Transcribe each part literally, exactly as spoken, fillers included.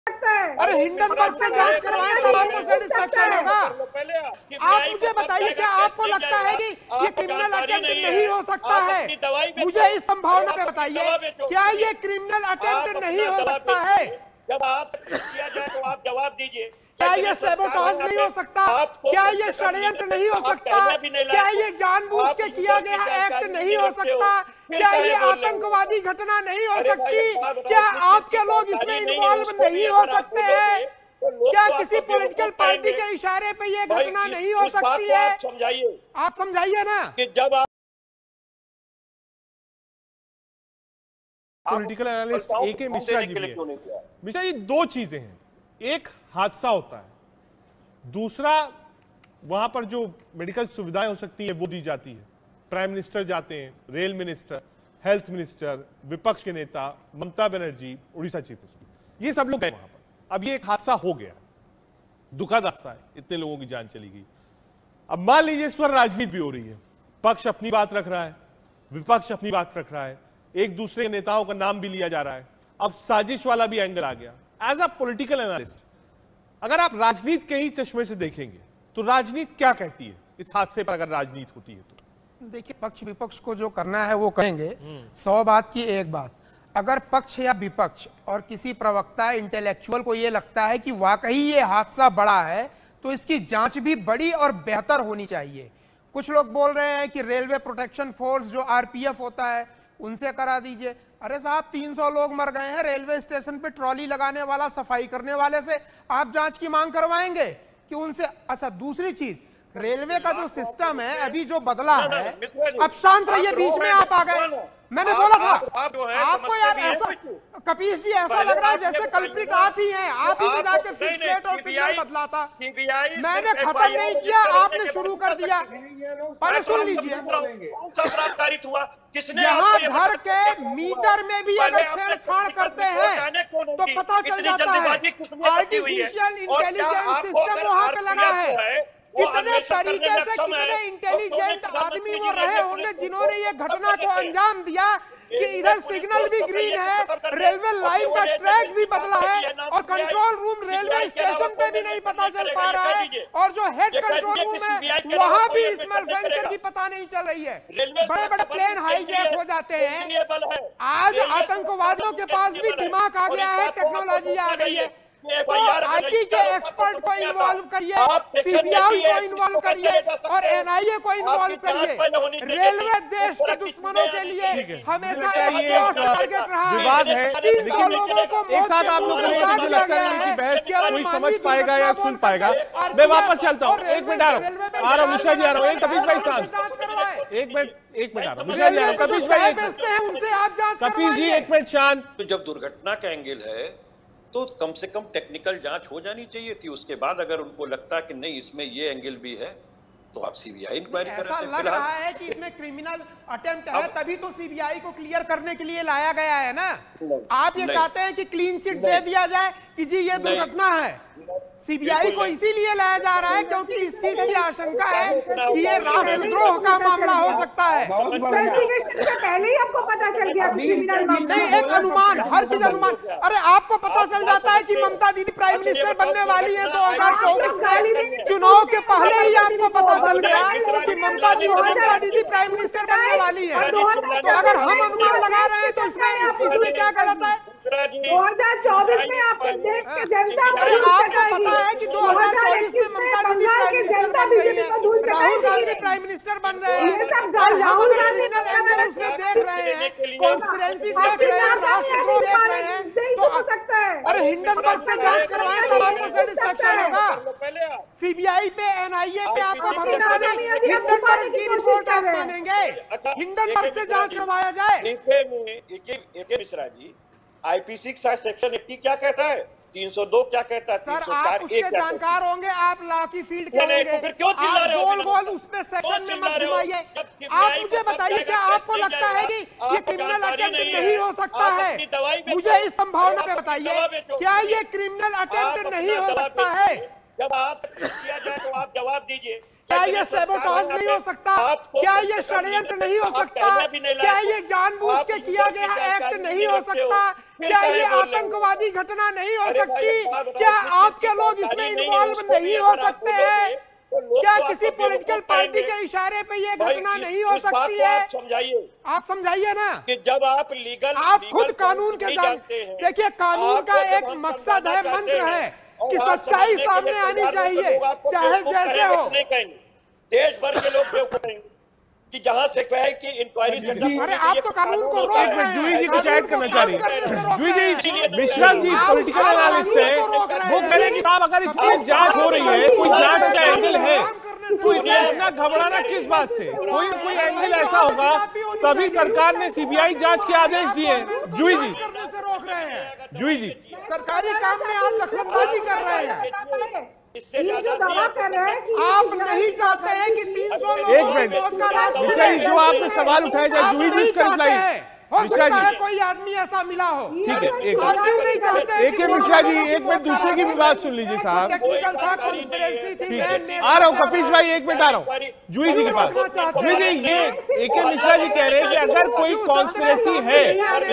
अरे हिंडनबर्ग से जांच करवाएं तब आपको सेटिस्फेक्शन होगा। आप मुझे बताइए, क्या आपको लगता है कि ये क्रिमिनल अटेम्प्ट नहीं हो सकता है? मुझे इस संभावना पे बताइए, क्या ये क्रिमिनल अटेम्प्ट नहीं हो सकता है? जब आप किया जाए तो आप जवाब दीजिए। क्या ये सैबोटाज नहीं हो सकता? क्या ये षड्यंत्र नहीं हो सकता? क्या ये जानबूझ के किया गया एक्ट नहीं हो सकता? क्या ये आतंकवादी घटना नहीं हो सकती? क्या आपके लोग इसमें इन्वॉल्व नहीं हो सकते हैं? क्या किसी पॉलिटिकल पार्टी के इशारे पे ये घटना नहीं हो सकती है? समझाइए, आप समझाइए ना कि जब आप पॉलिटिकल एनालिस्ट ए के मिश्रा जी भी है। मिश्रा जी, दो चीजें हैं, एक हादसा होता है, दूसरा वहां पर जो मेडिकल सुविधाएं हो सकती है वो दी जाती है। प्राइम मिनिस्टर जाते हैं, रेल मिनिस्टर, हेल्थ मिनिस्टर, विपक्ष के नेता, ममता बनर्जी, उड़ीसा चीफ मिनिस्टर, ये सब लोग गए वहां पर। अब ये एक हादसा हो गया, दुखद हादसा है, इतने लोगों की जान चली गई। अब मान लीजिए इस पर राजनीति भी हो रही है, पक्ष अपनी बात रख रहा है, विपक्ष अपनी बात रख रहा है, एक दूसरे के नेताओं का नाम भी लिया जा रहा है, अब साजिश वाला भी एंगल आ गया। एज अ पॉलिटिकल एनालिस्ट, अगर आप राजनीति के ही चश्मे से देखेंगे तो राजनीति क्या कहती है इस हादसे पर, अगर राजनीति होती है तो? देखिए, पक्ष विपक्ष को जो करना है वो करेंगे। सौ बात की एक बात, अगर पक्ष या विपक्ष और किसी प्रवक्ता इंटेलेक्चुअल को ये लगता है कि वाकई ये हादसा बड़ा है तो इसकी जांच भी बड़ी और बेहतर होनी चाहिए। कुछ लोग बोल रहे हैं कि रेलवे प्रोटेक्शन फोर्स जो आरपीएफ होता है उनसे करा दीजिए। अरे साहब, तीन सौ लोग मर गए हैं, रेलवे स्टेशन पे ट्रॉली लगाने वाला, सफाई करने वाले से आप जांच की मांग करवाएंगे कि उनसे? अच्छा, दूसरी चीज, रेलवे का जो सिस्टम है अभी जो बदला है, अब शांत रहिए, बीच में आप आ गए। मैंने बोला था आपको, यार ऐसा कपीश जी ऐसा लग रहा है जैसे कल्प्रिट आप ही हैं, आप ही ने जाके फिश प्लेट और सिग्नल बदला था। मैंने खत्म नहीं किया, आपने शुरू कर दिया। पर सुन लीजिए, यहाँ घर के मीटर में भी अगर छेड़छाड़ करते हैं तो पता चल जाता है आर्टिफिशियल इंटेलिजेंस सिस्टम वहां पे लगा है। कितने तरीके से कितने इंटेलिजेंट आदमी वो रहे होंगे जिन्होंने ये घटना को अंजाम दिया कि इधर सिग्नल भी ग्रीन है, रेलवे लाइन का ट्रैक भी बदला है और कंट्रोल रूम रेलवे स्टेशन पे भी नहीं पता चल पा रहा है, और जो हेड कंट्रोल रूम है वहां भी इस मैलफंक्शन की पता नहीं चल रही है। बड़े बड़े प्लेन हाईजैक हो जाते हैं। आज आतंकवादियों के पास भी दिमाग आ गया है, टेक्नोलॉजी आ गई है। तो आईटी के एक्सपर्ट को इन्वॉल्व करिए, सीबीआई को इन्वॉल्व करिए और एनआईए को इन्वॉल्व करिए। रेलवे देश के दुश्मनों के लिए हमेशा टारगेट रहा है। विवाद है, लेकिन एक साथ आप लोग मुझे लगता है कि बहस कोई समझ पाएगा या सुन पाएगा। मैं वापस चलता हूँ, एक मिनट आ रहा हूँ, आ रहा हूँ मिश्रा जी, आ रहा हूँ। एक कपिल भाई शांत, एक मिनट एक मिनट आ रहा हूँ मिश्रा जी, आ रहा हूँ। कपिल भाई बेचते हैं, उनसे आप जांच कपिल जी एक मिनट शांत। तो जब दुर्घटना का एंगल है तो कम से कम टेक्निकल जांच हो जानी चाहिए थी। उसके बाद अगर उनको लगता है कि नहीं इसमें ये एंगल भी है तो आप सीबीआई इंक्वायरी करें। ऐसा लग रहा है कि इसमें क्रिमिनल अटेम्प्ट है, तभी तो सीबीआई को क्लियर करने के लिए लाया गया है ना। आप ये चाहते हैं कि क्लीन चिट दे दिया जाए कि जी ये दुर्घटना है। सीबीआई को इसीलिए लाया जा रहा है क्योंकि इस चीज की आशंका है कि ये राष्ट्रद्रोह का मामला हो सकता है। इन्वेस्टिगेशन से पहले ही आपको पता चल गया क्रिमिनल मामला। नहीं, एक अनुमान, हर चीज अनुमान। अरे आपको पता चल जाता है कि ममता दीदी प्राइम मिनिस्टर बनने वाली है दो हजार चौबीस में, चुनाव के पहले ही आपको पता चल गया कि ममता ममता दीदी प्राइम मिनिस्टर बनने वाली है। तो अगर हम अनुमान लगा रहे हैं तो इसमें इसमें क्या गलत है? दो हजार चौबीस में आपके देश की जनता आपको पता है कि दो हजार चौबीस में ममता दीदी जनता बीजेपी को धूल राहुल गांधी प्राइम मिनिस्टर बन रहे हैं, राहुल गांधी उसमें देख रहे हैं, कॉन्स्पिरेसी देख रहे हैं, राष्ट्रद्रोह देख रहे हैं, तो हो सकता है। अरे हिंडनबर्ग से जांच करवाएं तब आपको सेटिस्फेक्शन होगा। सीबीआई पे, एनआईए पे आपको भरोसा नहीं, हिंडनबर्ग की रिपोर्ट आप मानेंगे? हिंडनबर्ग से जांच करवाया जाए। मिश्रा जी, आईपीसी का सेक्शन एट्टी क्या कहता है, तीन सौ दो क्या कहता है? सर आप उसके जानकार होंगे, आप लॉ की फील्ड के होंगे, आप गोल गोल उसमें सेक्शन में मत घुमाइए। आप मुझे बताइए, क्या आपको लगता है कि ये क्रिमिनल अटेम्प्ट नहीं हो सकता है? मुझे इस संभावना पे बताइए, क्या ये क्रिमिनल अटेम्प्ट नहीं हो सकता है? जब आप किया जाए तो आप जवाब दीजिए। क्या ये सैबोटाज नहीं हो सकता? क्या ये षड्यंत्र नहीं हो सकता? क्या ये जानबूझ के किया गया एक्ट नहीं हो सकता? क्या ये आतंकवादी घटना नहीं हो सकती? क्या आपके लोग इसमें इन्वॉल्व नहीं हो सकते हैं? क्या किसी पॉलिटिकल पार्टी के इशारे पे ये घटना नहीं हो सकती है? समझाइए, आप समझाइए ना कि जब आप लीगल आप खुद कानून के जानते हैं। देखिए, कानून का एक मकसद है, मंत्र है कि सच्चाई सामने आनी चाहिए, चाहे जैसे हो। देश भर के लोग क्यों करेंगे कि जहां से कहे कि इंक्वायरी सेटअप। अरे आप तो कानून को रोक रहे हैं। जूही जी कुछ ऐड करना चाह रही है। जूही जी, मिश्रा जी पॉलिटिकल एनालिस्ट है, वो कहें कि साहब अगर इसकी जांच हो रही है, कोई जांच का एंगल है, तो इतना घबराना किस बात से? कोई कोई एंगल ऐसा होगा तभी सरकार ने सीबीआई जांच के आदेश दिए। जूही जी करने से रोक रहे हैं। जूही जी, सरकारी काम में आप दखलंदाजी कर रहे हैं। ये जो दावा कर रहे हैं कि आप नहीं चाहते हैं कि तीन सौ लोगों एक मिनट मिश्रा जी, जो आपने सवाल उठाया जाए, जूही जी इसका रिप्लाई। हो सकता है कोई आदमी ऐसा मिला हो। ठीक है, एक आप क्यों नहीं चाहते? एक मिश्रा जी, एक मिनट दूसरे की भी बात सुन लीजिए साहब। टेक्निकल था, कॉन्स्पिरेसी थी। ठीक है, आ रहा हूँ कपिश भाई, एक मिनट आ रहा हूँ जूही जी के पास। जूही जी, ये एक मिश्रा जी कह रहे हैं कि अगर कोई कॉन्स्पिरेसी है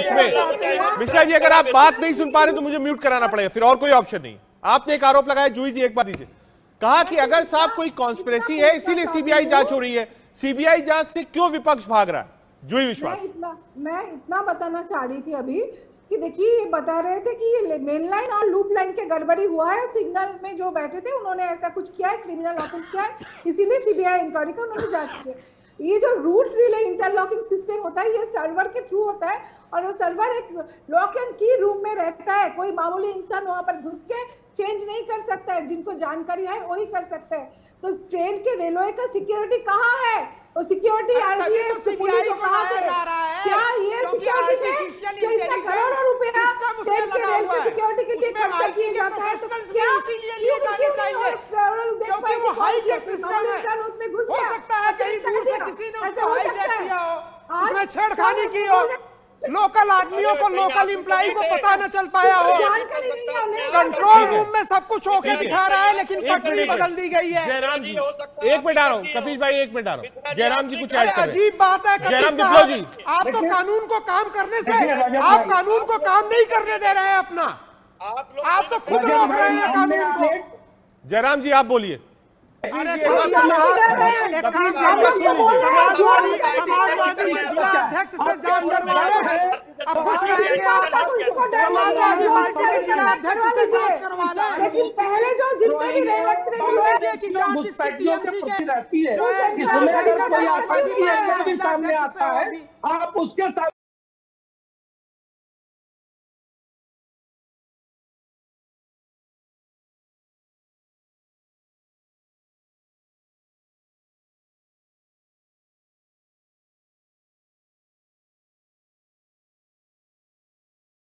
इसमें, मिश्रा जी अगर आप बात नहीं सुन पा रहे तो मुझे म्यूट कराना पड़ेगा, फिर और कोई ऑप्शन नहीं। आपने एक आरोप लगाया, जूही जी एक बात दीजिए, कहा कि अगर साहब कोई कॉन्स्पिरेसी है इसीलिए सीबीआई जांच हो रही है, सीबीआई जांच से क्यों विपक्ष भाग रहा है? जूही विश्वास। मैं इतना मैं इतना बताना चाह रही थी अभी कि देखिए, ये बता रहे थे कि ये मेन लाइन और लूप लाइन के गड़बड़ी हुआ है, सिग्नल में जो बैठे थे उन्होंने ऐसा कुछ किया है, क्रिमिनल ऑफेंस किया है, इसीलिए सीबीआई इंक्वायरी का उन्होंने जांच की। ये जो रूट रिले इंटरलॉकिंग सिस्टम होता है, ये सर्वर के थ्रू होता है और वो सर्वर एक लॉक एंड की रूम में रहता है। कोई मामूली इंसान वहां पर घुस के चेंज नहीं कर सकता है, जिनको जानकारी है वही कर सकते हैं। तो ट्रेन के रेलवे का सिक्योरिटी कहाँ है? वो सिक्योरिटी आरपीएफ पुलिस को कहाँ पे जा रहा है? क्या ये सिक्योरिटी में इतना करोड़ों रुपया ट्रेन के रेल के सिक्योरिटी के लिए खर्चा किया जाता है, तो क्या लिए जाने चाहिए? क्योंकि वो हाई टेक सिस्टम है। उसमें घुस हो सकता है कहीं दूर से किसी ने उसको हाईजैक किया हो, उसमें छेड़खानी की हो, लोकल आदमियों को, लोकल एम्प्लॉई को पता न चल पाया हो। कंट्रोल रूम में सब कुछ ओके दिखा रहा है, लेकिन पटरी बदल दी गई है। जयराम जी एक मिनट आ रहा हूँ, कपिश भाई एक मिनट आ रहा हूँ। जयराम जी कुछ ऐड कर रहे हैं। अजीब बात है जयराम विप्लव जी, आप तो कानून को काम करने से, आप कानून को काम नहीं करने दे रहे हैं अपना, आप तो खुद रोक रहे हैं कानून को। जयराम जी आप बोलिए। अरे समाजवादी समाजवादी के जिला अध्यक्ष से जांच करवा ले, अब खुश रहेंगे आप। समाजवादी पार्टी के जिला अध्यक्ष से जांच करवा ले। लेकिन पहले जो जितने भी रेल एक्सीडेंट हुए की जांच इसकी टीएमसी के जो है जिला अध्यक्ष समाजवादी पार्टी के जिला अध्यक्ष से होगी। आप उसके साथ